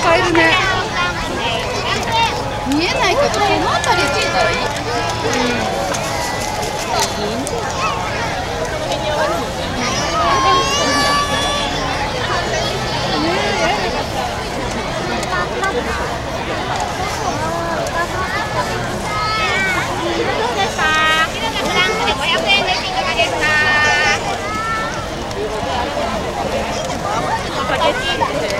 使えるね。見えないけど、そのあたりついたらいい。 どうですか？フランスで500円です。いかがですか？スパゲッティ